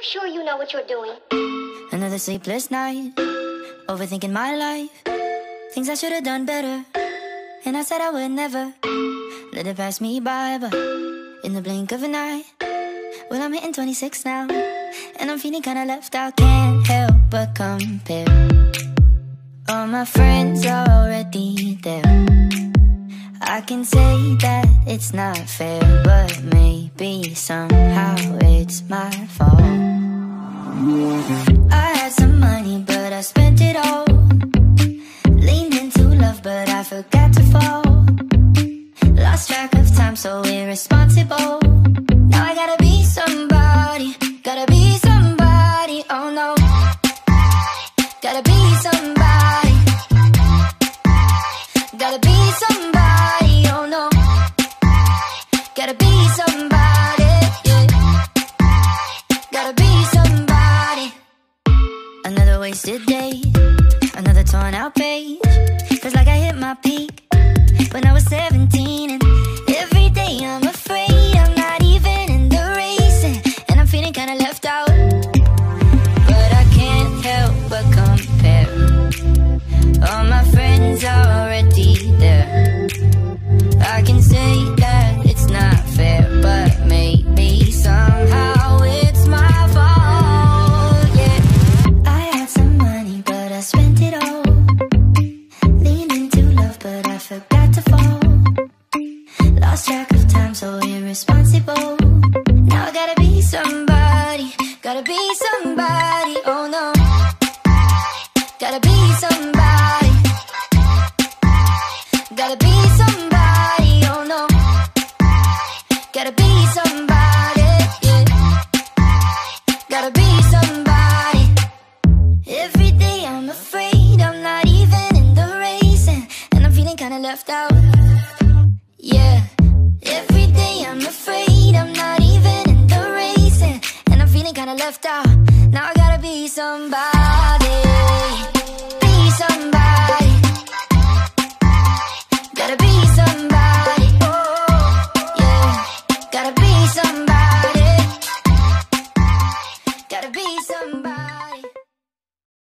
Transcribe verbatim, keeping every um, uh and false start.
sure you know what you're doing? Another sleepless night, overthinking my life, things I should have done better, and I said I would never let it pass me by, but in the blink of an eye, well, I'm hitting twenty-six now, and I'm feeling kinda left out. Can't help but compare. All my friends are already there. I can say that it's not fair, but maybe somehow it's my fault. I had some money, but I spent it all. Leaned into love, but I forgot to fall. Lost track of time, so irresponsible. Now I gotta be somebody, gotta be somebody, oh no. Gotta be somebody, gotta be somebody, oh no. Gotta be somebody, yeah. Gotta be somebody. Another wasted day, another torn out page. Feels like I hit my peak when I was seventeen, and every day I'm afraid I'm not even in the race, and, and I'm feeling kinda left out, but I can't help but compare. All my friends are already there. I can say that it's not fair, but maybe somehow it's my fault, yeah. I had some money, but I spent it all. Leaned into love, but I forgot to fall. Lost track of time, so irresponsible. Now I gotta be somebody, gotta be somebody, oh no. Gotta be somebody, gotta be somebody, oh no. Gotta be somebody, yeah. Gotta be somebody. Every day I'm afraid I'm not even in the race, and, and I'm feeling kinda left out, yeah. Every day I'm afraid I'm not even in the race, and, and I'm feeling kinda left out. Now I gotta be somebody.